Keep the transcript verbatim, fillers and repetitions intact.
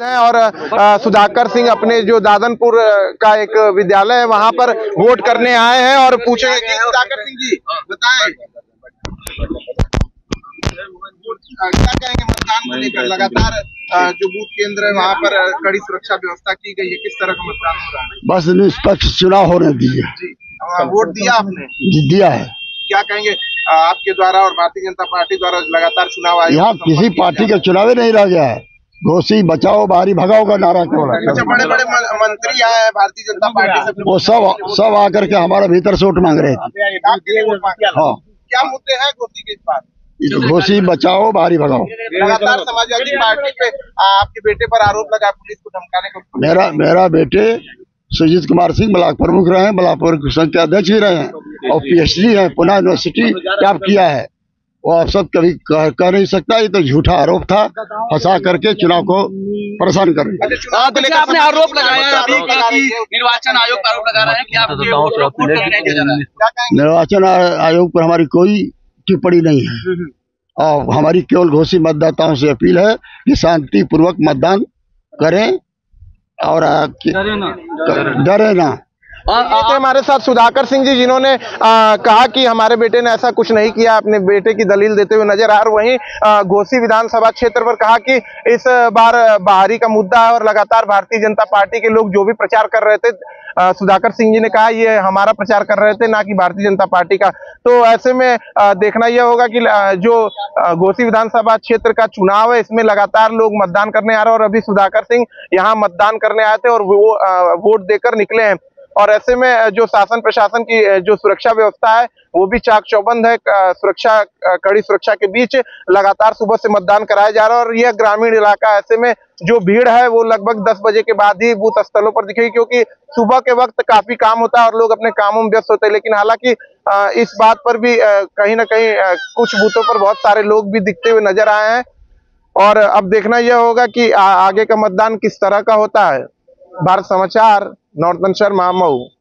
है और आ, सुधाकर सिंह अपने जो दादनपुर का एक विद्यालय है वहां पर वोट करने आए हैं और पूछेंगे कि सुधाकर सिंह जी बताएं क्या कहेंगे मतदान को लेकर। लगातार जो बूथ केंद्र है वहां पर कड़ी सुरक्षा व्यवस्था की गई है, किस तरह का मतदान हो रहा है? बस निष्पक्ष चुनाव होने दीजिए जी। वोट दिया आपने? जी दिया है। क्या कहेंगे आपके द्वारा और भारतीय जनता पार्टी द्वारा लगातार चुनाव आयोग यहाँ किसी पार्टी का चुनाव ही नहीं रह गया है। घोसी बचाओ बाहरी भगाओ का नारा क्यों रहा? अच्छा, बड़े बड़े मंत्री आए हैं भारतीय जनता पार्टी से, वो सब सब आकर के हमारे भीतर से वोट मांग रहे थे। हाँ, क्या मुद्दे हैं घोसी के इस बार? घोसी बचाओ बाहरी भगाओ। लगातार समाजवादी पार्टी पे आपके बेटे पर आरोप लगा पुलिस को धमकाने को। मेरा मेरा बेटे सुजीत कुमार सिंह ब्लॉक प्रमुख रहे हैं, ब्लॉक प्रमुख संघ के अध्यक्ष भी रहे हैं और पीएचडी है, पुणे यूनिवर्सिटी प्राप्त किया है। वो आप सब कभी कह, कह नहीं सकता, ये तो झूठा आरोप था, फंसा करके चुनाव को परेशान कर रहे। आपने आरोप लगाया अभी कि निर्वाचन आयोग पर आरोप लगा रहे हैं कि आप निर्वाचन आयोग पर हमारी कोई टिप्पणी नहीं है और हमारी केवल घोसी मतदाताओं से अपील है कि शांति पूर्वक मतदान करें और डरे ना। तो हमारे साथ सुधाकर सिंह जी जिन्होंने आ, कहा कि हमारे बेटे ने ऐसा कुछ नहीं किया, अपने बेटे की दलील देते हुए नजर आ रहे। वहीं घोसी विधानसभा क्षेत्र पर कहा कि इस बार बाहरी का मुद्दा है और लगातार भारतीय जनता पार्टी के लोग जो भी प्रचार कर रहे थे, आ, सुधाकर सिंह जी ने कहा ये हमारा प्रचार कर रहे थे ना कि भारतीय जनता पार्टी का। तो ऐसे में आ, देखना यह होगा कि आ, जो घोसी विधानसभा क्षेत्र का चुनाव है इसमें लगातार लोग मतदान करने आ रहे हैं और अभी सुधाकर सिंह यहाँ मतदान करने आए थे और वो वोट देकर निकले हैं। और ऐसे में जो शासन प्रशासन की जो सुरक्षा व्यवस्था है वो भी चाक चौबंद है। सुरक्षा कड़ी सुरक्षा के बीच लगातार सुबह से मतदान कराया जा रहा है और यह ग्रामीण इलाका, ऐसे में जो भीड़ है वो लगभग दस बजे के बाद ही बूथ स्थलों पर दिखेगी, क्योंकि सुबह के वक्त काफी काम होता है और लोग अपने कामों में व्यस्त होते हैं। लेकिन हालांकि इस बात पर भी कहीं ना कहीं कुछ बूथों पर बहुत सारे लोग भी दिखते हुए नजर आए हैं और अब देखना यह होगा कि आगे का मतदान किस तरह का होता है। भारत समाचार, नॉर्थन शर्मा, मऊ।